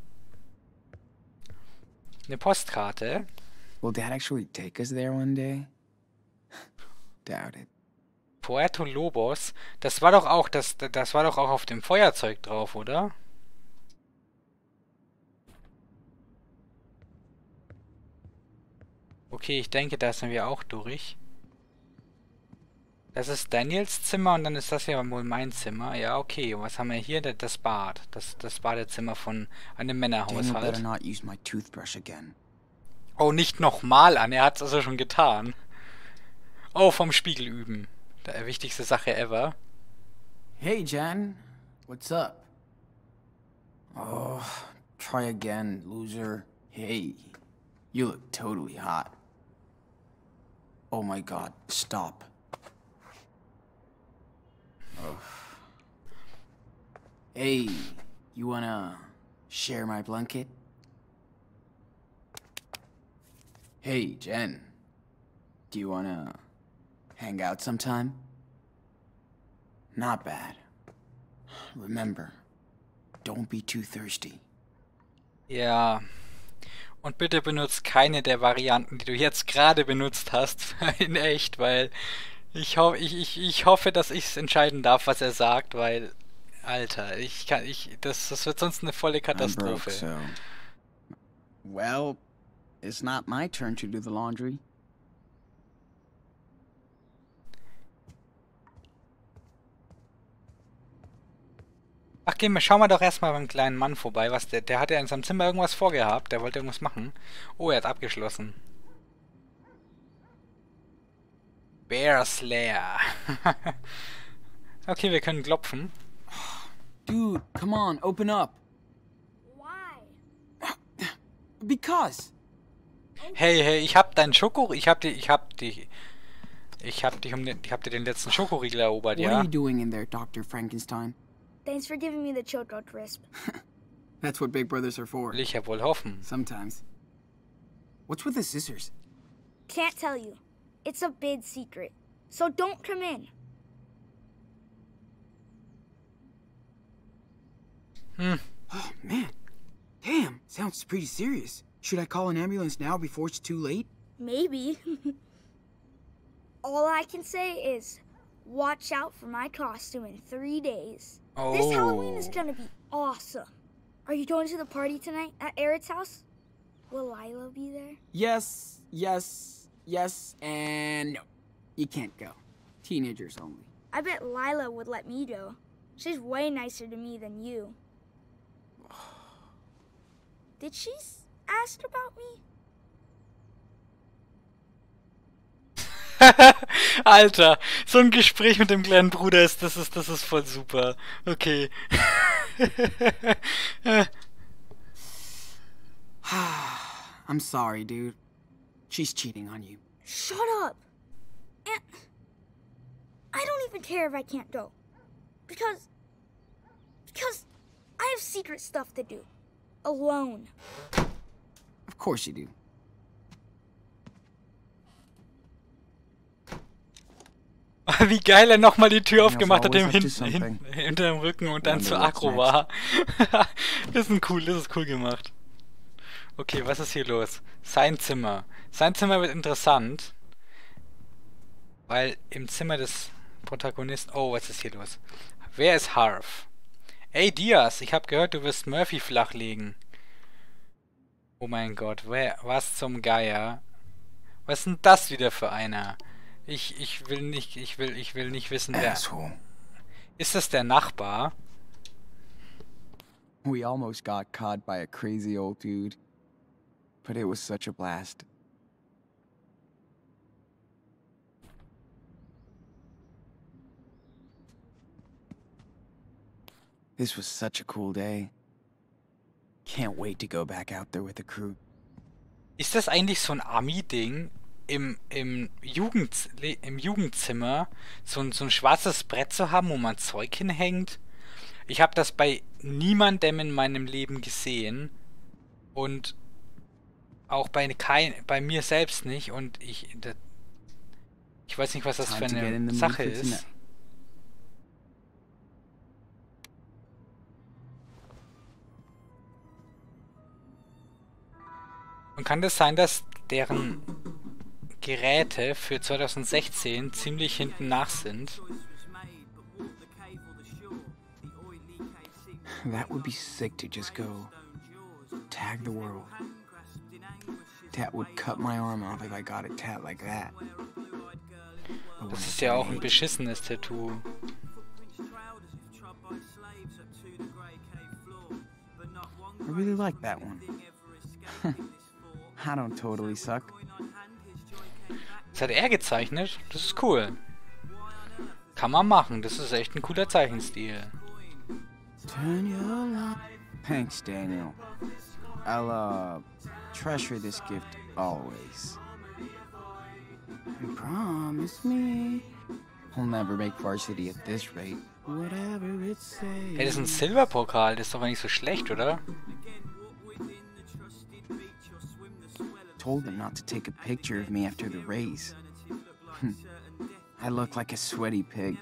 Eine Postkarte. Will Dad actually take us there one day? Doubt it. Puerto Lobos. Das war doch auch auf dem Feuerzeug drauf, oder? Okay, ich denke, da sind wir auch durch. Das ist Daniels Zimmer und dann ist das ja wohl mein Zimmer. Ja, okay. Und was haben wir hier? Das Bad. Das Badezimmer von einem Daniel better Männerhaushalt. not use my toothbrush again. Oh, nicht nochmal an. Er hat es also schon getan. Oh, vom Spiegel üben. Die wichtigste Sache ever. Hey, Jen. What's up? Oh, try again, loser. Hey, you look totally hot. Oh my god, stop. Oh. Hey, you wanna share my blanket? Hey, Jen. Do you wanna hang out sometime? Not bad. Remember, don't be too thirsty. Ja. Und bitte benutzt keine der Varianten, die du jetzt gerade benutzt hast, in echt, weil ich hoffe, dass ich es entscheiden darf, was er sagt, weil, Alter, das wird sonst eine volle I'm broke, Katastrophe. so. Well, it's not my turn to do the laundry. Ach, schauen wir doch erstmal beim kleinen Mann vorbei, was der hat ja in seinem Zimmer irgendwas vorgehabt, der wollte irgendwas machen. Oh, er hat abgeschlossen. Bear Slayer. Okay, wir können klopfen. Dude, come on, open up. Why? Because. Hey, ich hab deinen ich hab dir den letzten Schokoriegel erobert, What ja? are you doing in there, Dr. Frankenstein? Thanks for giving me the Choco Crisp. That's what big brothers are for. Will ich ja wohl hoffen. Sometimes. What's with the scissors? Can't tell you. It's a big secret. So don't come in. Oh, man. Damn, sounds pretty serious. Should I call an ambulance now before it's too late? Maybe. All I can say is, watch out for my costume in 3 days. Oh. This Halloween is gonna be awesome. Are you going to the party tonight at Eric's house? Will Lila be there? Yes, yes, yes, and no. You can't go. Teenagers only. I bet Lila would let me go. She's way nicer to me than you. Did she ask about me? Alter, so ein Gespräch mit dem kleinen Bruder das ist voll super. Okay. I'm sorry, dude. She's cheating on you. Shut up! And I don't even care if I can't go. Because I have secret stuff to do. Alone. Of course you do. Wie geil er nochmal die Tür aufgemacht hat, hinter dem Rücken und dann zu aggro war. Das ist cool gemacht. Okay, was ist hier los? Sein Zimmer. Sein Zimmer wird interessant. Weil im Zimmer des Protagonisten... Oh, was ist hier los? Wer ist Harv? Ey, Diaz, ich habe gehört, du wirst Murphy flachlegen. Oh mein Gott, was zum Geier? Was ist denn das wieder für einer? Ich will nicht wissen, wer... Ist das der Nachbar? We almost got caught by a crazy old dude. But it was such a blast. This was such a cool day. Can't wait to go back out there with the crew. Ist das eigentlich so ein Ami-Ding? Im Jugendzimmer so ein schwarzes Brett zu haben, wo man Zeug hinhängt. Ich habe das bei niemandem in meinem Leben gesehen und auch bei mir selbst nicht und ich weiß nicht, was das für eine Sache ist. Und kann das sein, dass deren Geräte für 2016 ziemlich hinten nach sind? That would be sick to just go tag the world. That would cut my arm off if I got it tattooed like that. Das ist ja auch ein beschissenes Tattoo. I really like that one. I don't totally suck. Das hat er gezeichnet? Das ist cool. Kann man machen. Das ist echt ein cooler Zeichenstil. Thanks, Daniel. I'll, treasure this gift always. And promise me I'll never make varsity at this rate. Whatever it says. Hey, das ist ein Silberpokal. Das ist doch nicht so schlecht, oder? Told them not to take a picture of me after the race. I look like a sweaty pig.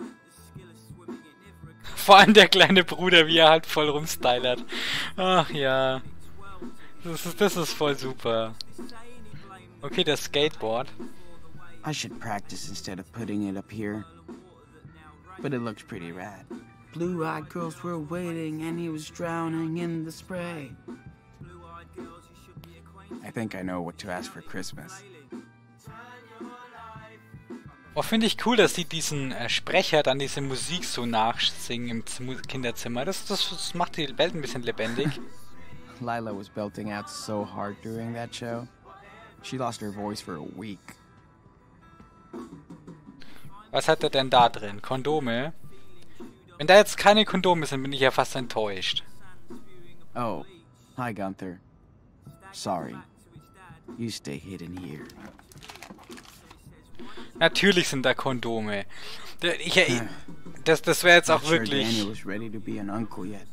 Vor allem der kleine Bruder, wie er halt voll rumstylert. Ach ja. Das ist voll super. Okay, das Skateboard. I should practice instead of putting it up here. But it looks pretty rad. Blue-eyed girls were waiting and he was drowning in the spray. I think I know what to ask for Christmas. Oh, finde ich cool, dass sie diesen Sprecher dann diese Musik so nachsingen im Kinderzimmer. Das macht die Welt ein bisschen lebendig. Lila was belting out so hard during that show. She lost her voice for a week. Was hat er denn da drin? Kondome? Wenn da jetzt keine Kondome sind, bin ich ja fast enttäuscht. Oh, hi Gunther. Sorry. You stay hidden here. Natürlich sind da Kondome. Das wäre jetzt auch Not sure wirklich... Daniel is ready to be an uncle yet.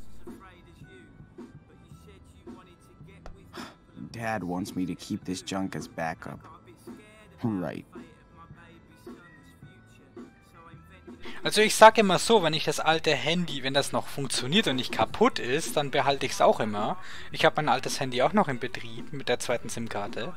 Dad wants me to keep this junk as backup. Right. Also ich sag immer so, wenn ich das alte Handy, wenn das noch funktioniert und nicht kaputt ist, dann behalte ich es auch immer. Ich habe mein altes Handy auch noch in Betrieb mit der zweiten SIM-Karte.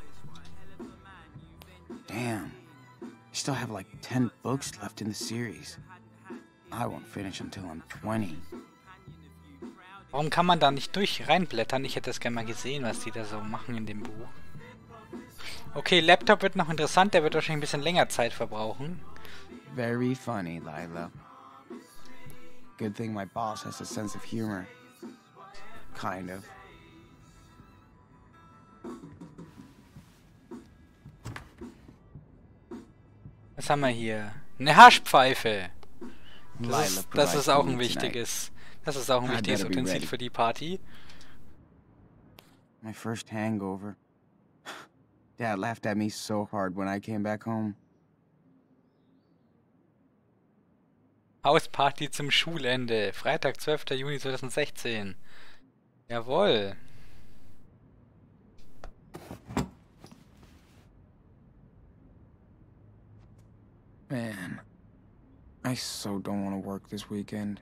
Damn. I still have like 10 books left in the series. I won't finish until I'm 20. Warum kann man da nicht reinblättern? Ich hätte das gerne mal gesehen, was die da so machen in dem Buch. Okay, Laptop wird noch interessant, der wird wahrscheinlich ein bisschen länger Zeit verbrauchen. Very funny, Lila. Good thing my boss has a sense of humor. Kind of. Was haben wir hier? Eine Haschpfeife. Lila Das ist provides auch me ein tonight. wichtiges. Das ist auch ein I wichtiges better be Utensil ready. für die Party. My first hangover. Dad laughed at me so hard when I came back home. Hausparty zum Schulende. Freitag, 12. Juni 2016. Jawohl. Man, I so don't want to work this weekend.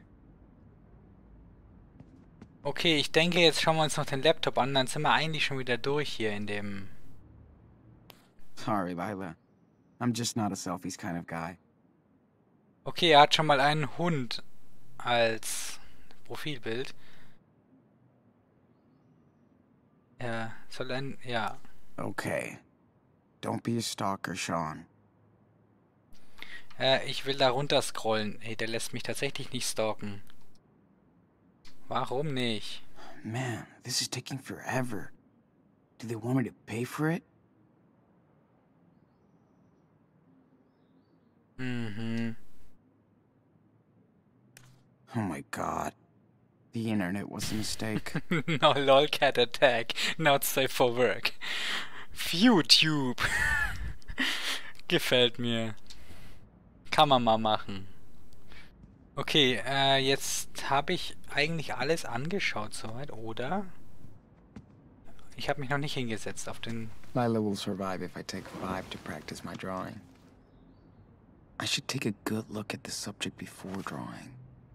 Okay, ich denke, jetzt schauen wir uns noch den Laptop an, dann sind wir eigentlich schon wieder durch hier in dem... Sorry, Lila. I'm just not a selfies kind of guy. Okay, er hat schon mal einen Hund als Profilbild. Ja, soll ein... ja. Okay. Don't be a stalker, Sean. Ich will da runter scrollen. Hey, der lässt mich tatsächlich nicht stalken. Warum nicht? Man, this is taking forever. Do they want me to pay for it? Mhm. Oh my god. The internet was a mistake. No, lolcat attack. Not safe for work. YouTube. Gefällt mir. Kann man mal machen. Okay, jetzt habe ich eigentlich alles angeschaut soweit, oder? Ich habe mich noch nicht hingesetzt auf den... Lila will survive if I take 5 to practice my drawing. I should take a good look at the subject before drawing.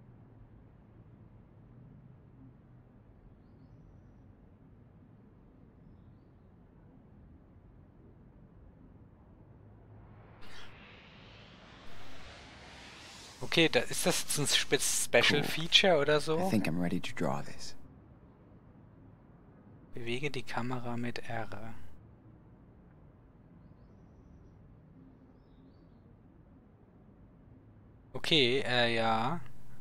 Okay, ist das jetzt ein Special Cool. Feature oder I so? think I'm ready to draw this. Bewege die Kamera mit R. Okay, ja.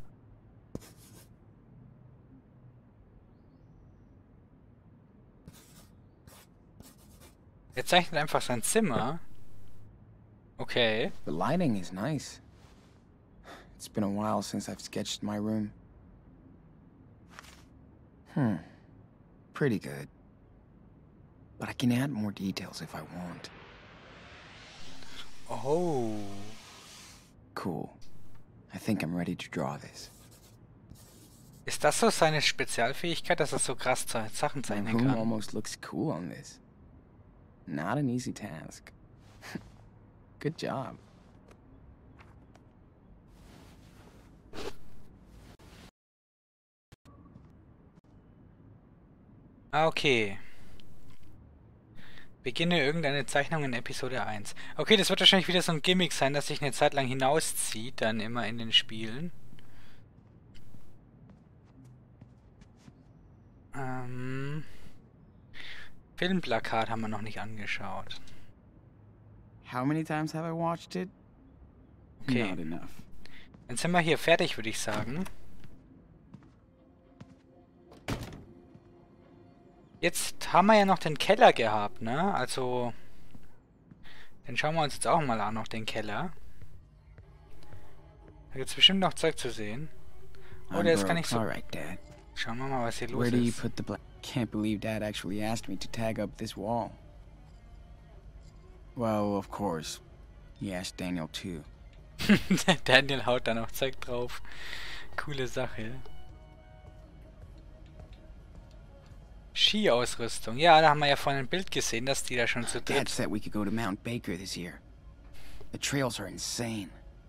Er zeichnet einfach sein Zimmer. Okay. The lighting is nice. It's been a while since I've sketched my room. Pretty good. But I can add more details if I want. Oh. Cool. I think I'm ready to draw this. Ist das so seine Spezialfähigkeit, dass er so krass Sachen My zeichnen room kann? almost looks cool on this. Not an easy task. Good job. Ah, okay. Beginne irgendeine Zeichnung in Episode 1. Okay, das wird wahrscheinlich wieder so ein Gimmick sein, dass sich eine Zeit lang hinauszieht, dann immer in den Spielen. Filmplakat haben wir noch nicht angeschaut. How many times have I watched it? Okay. Not enough. Dann sind wir hier fertig, würde ich sagen. Jetzt haben wir ja noch den Keller gehabt, ne? Also, den schauen wir uns jetzt auch mal an, noch den Keller. Da gibt es bestimmt noch Zeug zu sehen. Oh, der ist gar nicht so... Alright, Dad. Schauen wir mal, was hier los Where do you ist. put the Can't believe Dad actually asked me to tag up this wall. Well, of course. He asked Daniel too. Daniel haut da noch Zeug drauf. Coole Sache. Skiausrüstung. Ja, da haben wir ja vorhin ein Bild gesehen, dass die da schon zu Dad dritt... said we could go to Mount Baker this year. The trails are insane.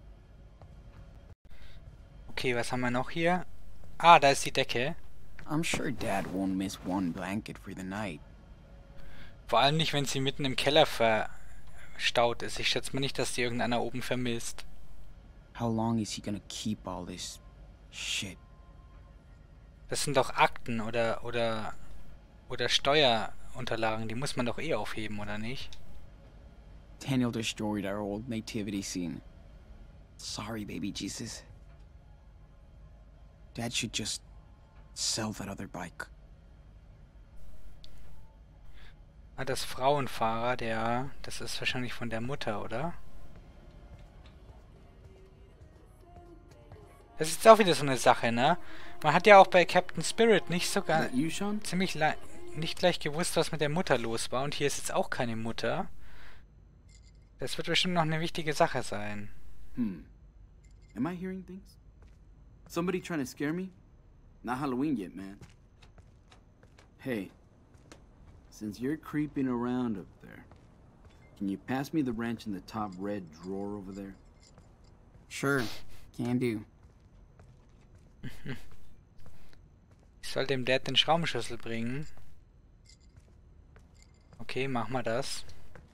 Okay, was haben wir noch hier? Ah, da ist die Decke. I'm sure Dad won't miss one blanket for the night. Vor allem nicht, wenn sie mitten im Keller verstaut ist. Ich schätze mal nicht, dass die irgendeiner oben vermisst. How long is he gonna keep all this shit? Das sind doch Akten oder Steuerunterlagen. Die muss man doch eh aufheben, oder nicht? Daniel destroyed our old nativity scene. Sorry, baby Jesus. Dad should just sell that other bike. Ah, das Frauenfahrer, das ist wahrscheinlich von der Mutter, oder? Das ist auch wieder so eine Sache, ne? Man hat ja auch bei Captain Spirit nicht sogar You, Sean? ziemlich nicht gleich gewusst, was mit der Mutter los war. Und hier ist jetzt auch keine Mutter. Das wird bestimmt noch eine wichtige Sache sein. Am I hearing things? Somebody trying to scare me? Not Halloween yet, man. Hey, since you're creeping around up there, can you pass me the wrench in the top red drawer over there? Sure, can do. Ich soll dem Dad den Schraubenschlüssel bringen. Okay, mach mal das.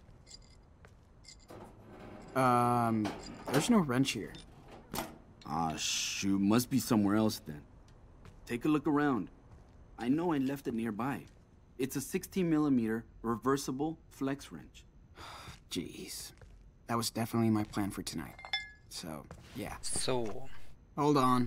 There's no wrench here. Ah, shoot, must be somewhere else then. Take a look around. I know I left it nearby. It's a 16mm reversible flex wrench. Jeez. That was definitely my plan for tonight. So, yeah. So. Hold on.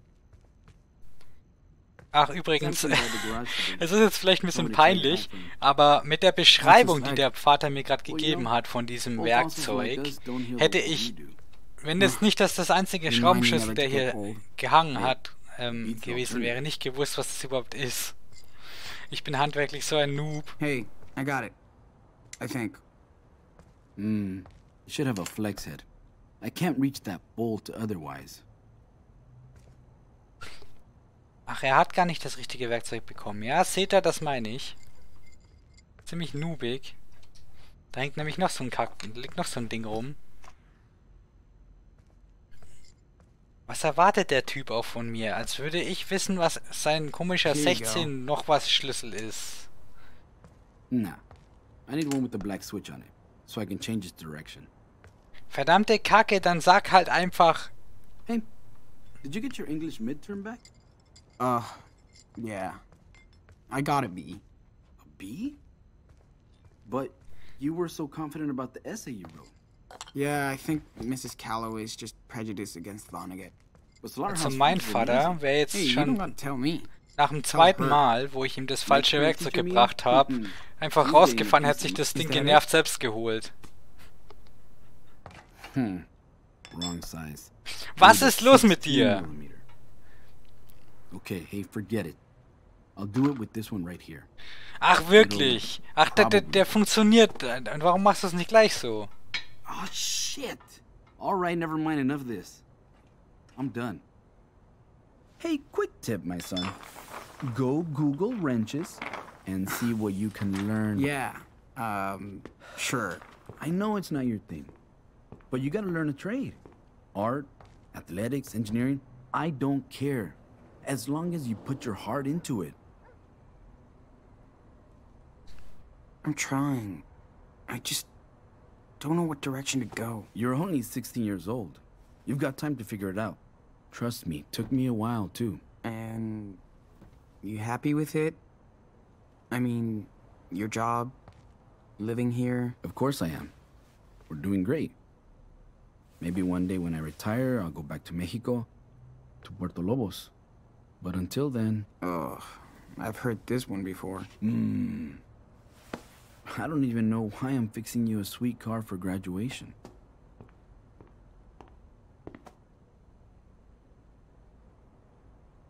Ach, übrigens, Something by the garage today. es ist jetzt vielleicht ein bisschen peinlich, aber mit der Beschreibung, die der Vater mir gerade gegeben hat von diesem Werkzeug, hätte ich, wenn es nicht das einzige Schraubenschlüssel, der hier gehangen hat, gewesen wäre, nicht gewusst, was das überhaupt ist. Ich bin handwerklich so ein Noob. Hey, I got it. I think. You should have a flex head. I can't reach that bolt otherwise. Ach, er hat gar nicht das richtige Werkzeug bekommen. Ja, seht ihr, das meine ich. Ziemlich noobig. Da hängt nämlich noch so ein liegt noch so ein Ding rum. Was erwartet der Typ auch von mir? Als würde ich wissen, was sein komischer 16 noch was Schlüssel ist. Nah. I need one with the black switch on it, so I can change its direction. Verdammte Kacke, dann sag halt einfach... Hey, did you get your English midterm back? Yeah. I got a B. A B? But you were so confident about the essay you wrote. Yeah, I think Mrs. Calloway is just prejudiced against Vonnegut. Also mein Vater wäre jetzt Hey, you don't schon gotta tell me. nach dem zweiten Mal, wo ich ihm das falsche Werkzeug gebracht habe, einfach rausgefahren, hat sich das Ding genervt selbst geholt. Wrong size. Was ist los mit dir? Okay, hey, forget it. I'll do it with this one right here. Ach wirklich? Ach, der funktioniert. Und warum machst du es nicht gleich so? Oh, shit. All right, never mind, enough of this. I'm done. Hey, quick tip, my son. Go Google wrenches and see what you can learn. Yeah, sure. I know it's not your thing, but you gotta learn a trade. Art, athletics, engineering, I don't care. As long as you put your heart into it. I'm trying. I just don't know what direction to go. You're only 16 years old. You've got time to figure it out. Trust me, took me a while too. And you happy with it? I mean, your job, living here? Of course I am. We're doing great. Maybe one day when I retire, I'll go back to Mexico, to Puerto Lobos. But until then... Ugh, I've heard this one before. I don't even know why I'm fixing you a sweet car for graduation.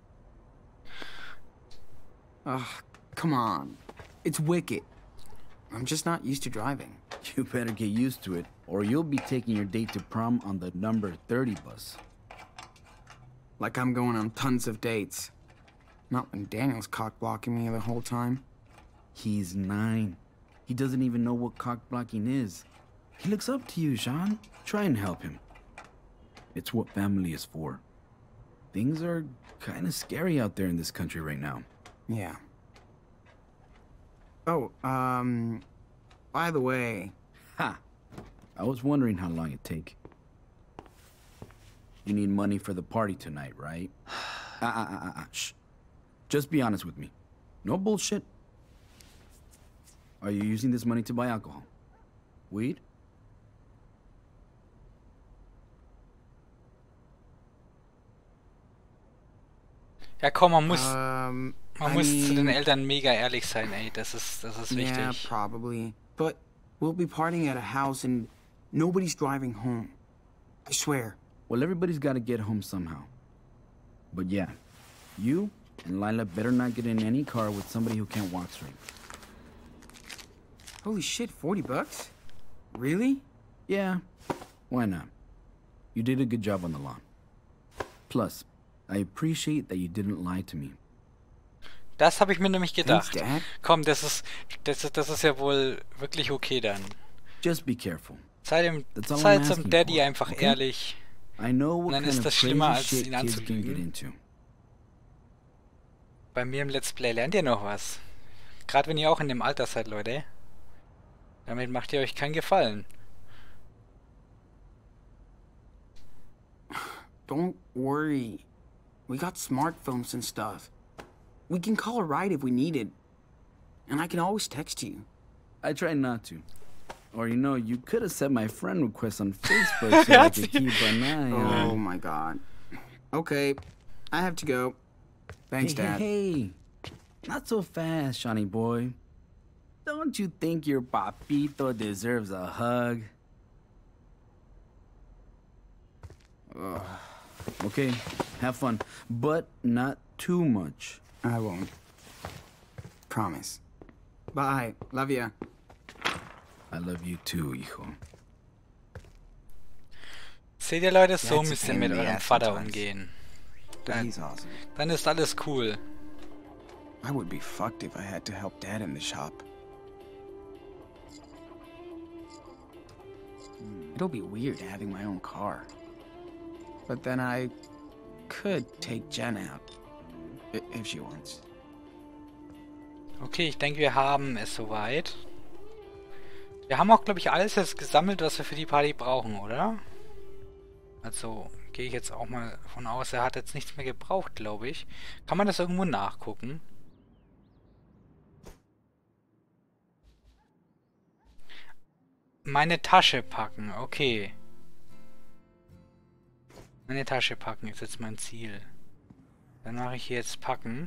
Ugh, come on. It's Wicked. I'm just not used to driving. You better get used to it, or you'll be taking your date to prom on the number 30 bus. Like I'm going on tons of dates. Not when Daniel's cock-blocking me the whole time. He's 9. He doesn't even know what cock-blocking is. He looks up to you, Sean. Try and help him. It's what family is for. Things are kind of scary out there in this country right now. Yeah. Oh, by the way... Ha! I was wondering how long it'd take. You need money for the party tonight, right? Shh. Just be honest with me. No bullshit. Are you using this money to buy alcohol? Weed? Ja, komm, man muss zu den mean, Eltern mega ehrlich sein, ey. Das ist wichtig. yeah, probably. But we'll be partying at a house and nobody's driving home. I swear. Well, everybody's got to get home somehow. But yeah, you and Lila better not get in any car with somebody who can't walk straight. Holy shit, $40? Really? Yeah, why not? You did a good job on the lawn. Plus, I appreciate that you didn't lie to me. Das habe ich mir nämlich gedacht. Thanks, Dad. Komm, das ist ja wohl wirklich okay dann. Just be careful. Sei That's all I'm zum asking Daddy for, einfach okay? ehrlich. I know Und what dann kind ist of das schlimmer, crazy als shit ihn kids can get anzulügen. into. Bei mir im Let's Play lernt ihr noch was. Gerade wenn ihr auch in dem Alter seid, Leute. Damit macht ihr euch keinen Gefallen. Don't worry. We got smartphones and stuff. We can call a ride if we need it. And I can always text you. I try not to. Or, you know, you could have set my friend request on Facebook so I could keep an eye on. Oh my god. Okay, I have to go. Thanks, Hey, Dad. hey, not so fast, Shawnee boy. Don't you think your papito deserves a hug? Okay, have fun, but not too much. I won't. Promise. Bye. Love ya. I love you too, hijo. Seht ihr, Leute, so That's a müsst ihr pain mit in the eurem ass Vater sometimes. umgehen. But Dann, he's awesome. dann ist alles cool. I would be fucked if I had to help Dad in the shop. It'll be weird having my own car. But then I could take Jen out. If she wants. Okay, ich denke, wir haben es soweit. Wir haben auch, glaube ich, alles jetzt gesammelt, was wir für die Party brauchen, oder? Also, gehe ich jetzt auch mal von aus, er hat jetzt nichts mehr gebraucht, glaube ich. Kann man das irgendwo nachgucken? Meine Tasche packen, okay. Meine Tasche packen ist jetzt mein Ziel. Dann mache ich hier jetzt packen.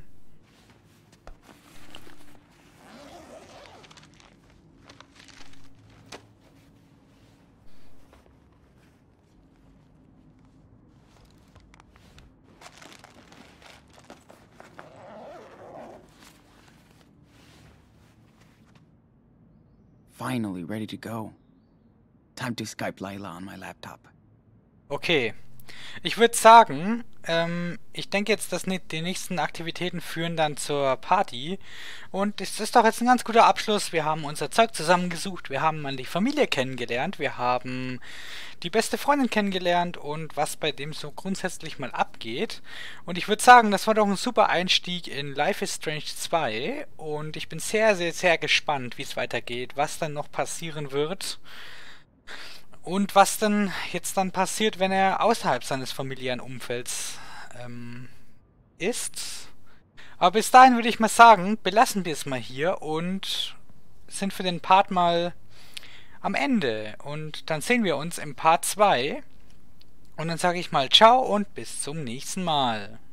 Finally ready to go. Time to Skype Lila on my laptop. Okay. Ich würde sagen, ich denke jetzt, dass die nächsten Aktivitäten führen dann zur Party. Und es ist doch jetzt ein ganz guter Abschluss. Wir haben unser Zeug zusammengesucht, wir haben mal die Familie kennengelernt, wir haben die beste Freundin kennengelernt und was bei dem so grundsätzlich mal abgeht. Und ich würde sagen, das war doch ein super Einstieg in Life is Strange 2. Und ich bin sehr, sehr, sehr gespannt, wie es weitergeht, was dann noch passieren wird. Und was denn jetzt dann passiert, wenn er außerhalb seines familiären Umfelds ist. Aber bis dahin würde ich mal sagen, belassen wir es mal hier und sind für den Part mal am Ende. Und dann sehen wir uns im Part 2. Und dann sage ich mal ciao und bis zum nächsten Mal.